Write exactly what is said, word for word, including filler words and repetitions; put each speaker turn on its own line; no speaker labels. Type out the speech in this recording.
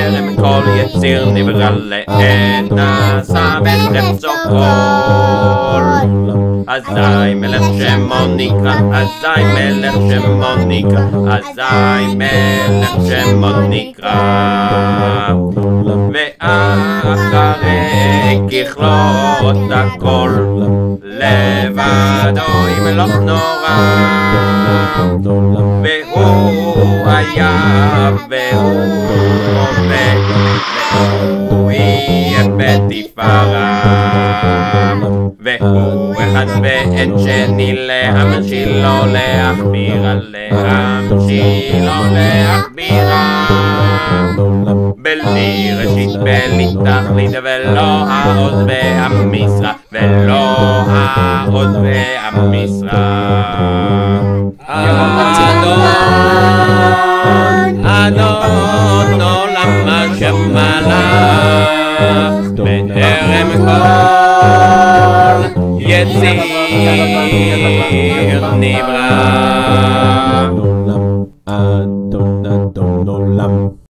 בטרם כל יציר נברא לעין, נעשה בחפצו כל. אזי מלך שמו נקרא, אזי מלך שמו נקרא, אזי מלך שמו נקרא. ואחרי ככלות הכל, לבדו ימלוך נורא. והוא היה והוא עובד, והוא יהיה בתפארה. והוא אחד ואין שני, לעם שלו להכבירה, לעם שלו להכבירה. בלי ראשית בלי תכלית, ולא העוז והמשרה, ולא העוז והמשרה. אדון, אדון עולם שמלך, בטרם כל יציר נברא.
אדון, אדון עולם